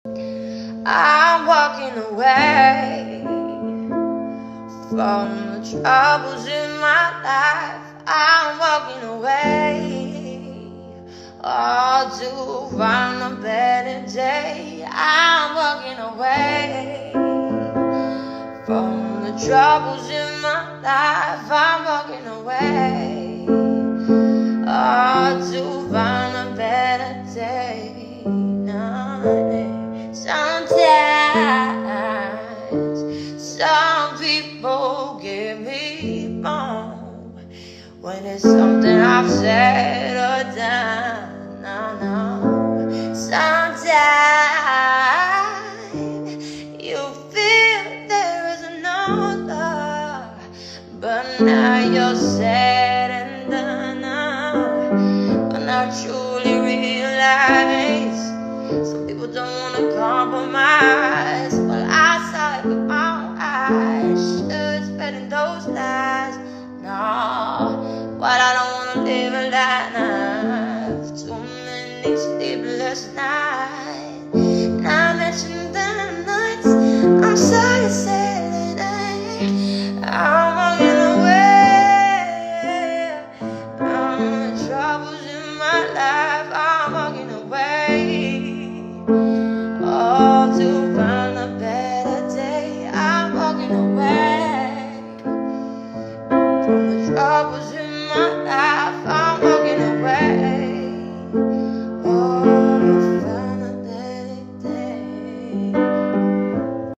I'm walking away from the troubles in my life. I'm walking away, all to find a better day. I'm walking away from the troubles in my life. I'm walking away, all to find a better day. Sometimes some people get me wrong when it's something I've said or done. No. Sometimes you feel there is no love, but now you're said and done. But now truly realize some people don't want to compromise. Well, I saw it with my own eyes. Should spreading those lies. No, but I don't want to live a life. Too many sleepless nights. Not mentioning the nights I'm sorry to say that I'm walking away from the troubles in my life. I'm walking away, all to find a better day. I'm walking away from the troubles